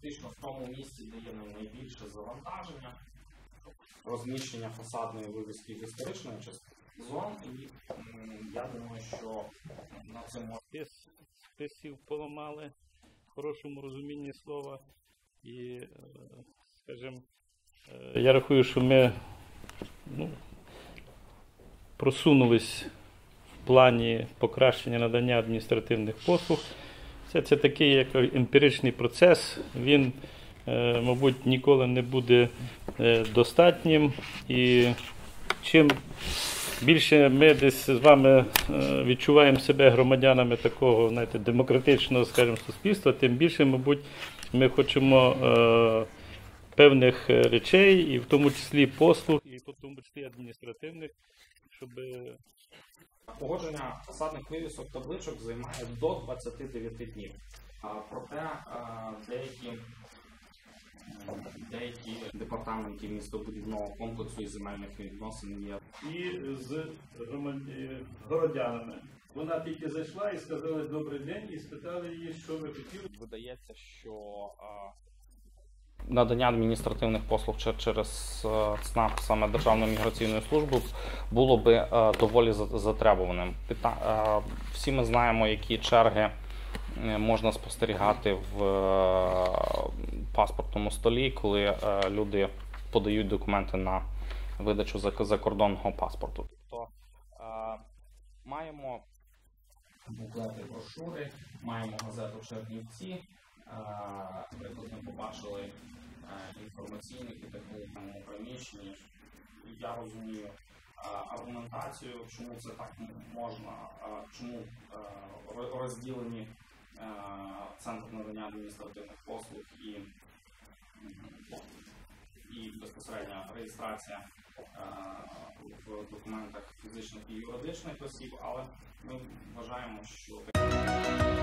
фактично в тому місці, де є найбільше завантаження, розміщення фасадної вивіски в історичної частини зон, і я думаю, що на цьому списів поламали в хорошому розумінні слова. І, скажімо, я рахую, що ми просунулись в плані покращення надання адміністративних послуг. Це такий як емпіричний процес, він, мабуть, ніколи не буде достатнім. І чим більше ми десь з вами відчуваємо себе громадянами такого, знаєте, демократичного, скажімо, суспільства, тим більше, мабуть, ми хочемо певних речей, і в тому числі послуг, і в тому числі адміністративних, щоб... Погодження фасадних вивісок табличок займає до 29 днів. Проте деякі департаменти містобудівного комплексу і земельних відносин є. І з городянами. Вона тільки зайшла і сказала «Добрий день» і спитали її, що ви хотіли. Видається, що надання адміністративних послуг через ЦНАП, саме Державну міграційну службу, було би доволі затребуваним. Всі ми знаємо, які черги можна спостерігати в паспортному столі, коли люди подають документи на видачу закордонного паспорту. Тобто маємо буклети, брошури, маємо газету «Чернівці», наприклад, ми побачили інформаційних і технологічному приміщенні. Я розумію аргументацію, чому це так можна, чому розділені центр надання адміністративних послуг і безпосередня реєстрація в документах фізичних і юридичних осіб, але ми вважаємо, що